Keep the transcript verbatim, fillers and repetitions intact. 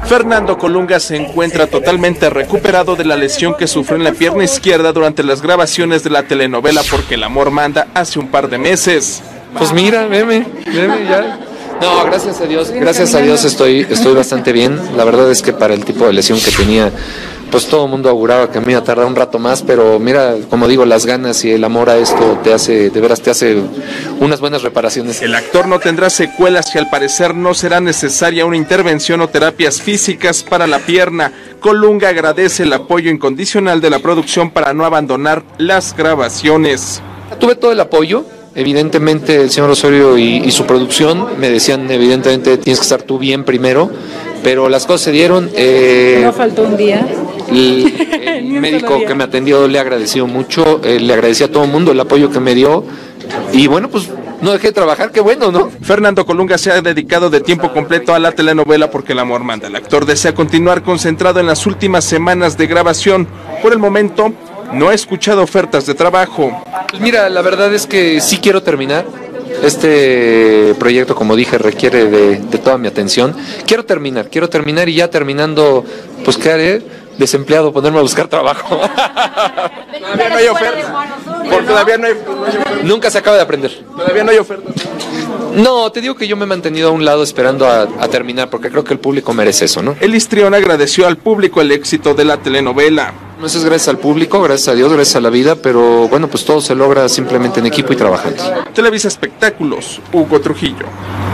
Fernando Colunga se encuentra totalmente recuperado de la lesión que sufrió en la pierna izquierda durante las grabaciones de la telenovela Porque el amor manda hace un par de meses. Pues mira, veme, veme ya. No, gracias a Dios, gracias a Dios estoy, estoy bastante bien. La verdad es que para el tipo de lesión que tenía, pues todo el mundo auguraba que me iba a tardar un rato más, pero mira, como digo, las ganas y el amor a esto te hace, de veras te hace unas buenas reparaciones. El actor no tendrá secuelas y al parecer no será necesaria una intervención o terapias físicas para la pierna. Colunga agradece el apoyo incondicional de la producción para no abandonar las grabaciones. Tuve todo el apoyo. Evidentemente el señor Osorio y, y su producción me decían, evidentemente tienes que estar tú bien primero, pero las cosas se dieron. Eh, no faltó un día. El, el médico que me atendió le agradeció mucho, eh, le agradecí a todo el mundo el apoyo que me dio y bueno, pues no dejé de trabajar, qué bueno, ¿no? Fernando Colunga se ha dedicado de tiempo completo a la telenovela Porque el amor manda. El actor desea continuar concentrado en las últimas semanas de grabación. Por el momento no ha escuchado ofertas de trabajo. Pues mira, la verdad es que sí quiero terminar. Este proyecto, como dije, requiere de, de toda mi atención. Quiero terminar, quiero terminar y ya terminando, pues ¿qué haré? Desempleado, ponerme a buscar trabajo. Todavía no hay ofertas. Porque todavía no hay, no hay ofertas. Nunca se acaba de aprender. Todavía no hay ofertas. No, te digo que yo me he mantenido a un lado esperando a, a terminar, porque creo que el público merece eso, ¿no? El histrión agradeció al público el éxito de la telenovela. Eso es gracias al público, gracias a Dios, gracias a la vida, pero bueno, pues todo se logra simplemente en equipo y trabajando. Televisa Espectáculos, Hugo Trujillo.